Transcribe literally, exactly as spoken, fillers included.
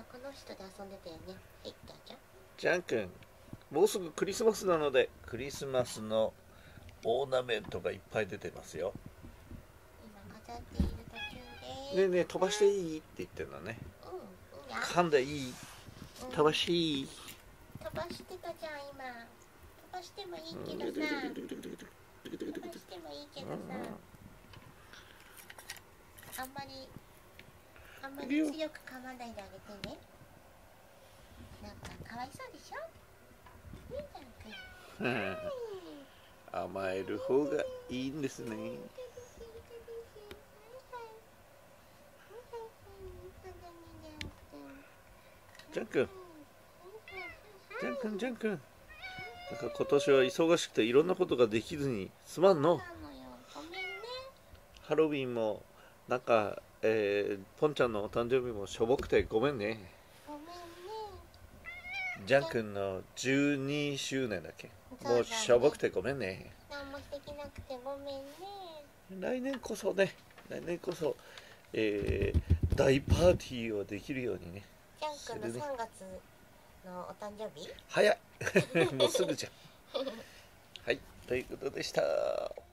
今この人で遊んでたよね。はい、どうぞ。 ジャン君、もうすぐクリスマスなのでクリスマスのオーナメントがいっぱい出てますよ。 今飾っている途中です。 ねえねえ、飛ばしていいって言ってるのね。 うん、いいや。 噛んでいい、飛ばしていい、 飛ばしてたじゃん今。飛ばしてもいいけどさ。飛ばしてもいいけどさ。あんまりあんまり強く噛まないであげてね。なんかかわいそうでしょ。ねえ、ジャン君。 甘える方がいいんですね。ジャン君、ジャン君、ジャン君。なんか今年は忙しくていろんなことができずにすまんの。ハロウィンもなんか、えー、ポンちゃんのお誕生日もしょぼくてごめんね。 ごめんね。 ジャン君のじゅうにしゅうねんだっけ。もうしょぼくてごめんね。 何もできなくてごめんね。 来年こそね、来年こそ、えー、大パーティーをできるようにね。 ジャン君のさんがつのお誕生日？ 早いもうすぐじゃん。はい、ということでした。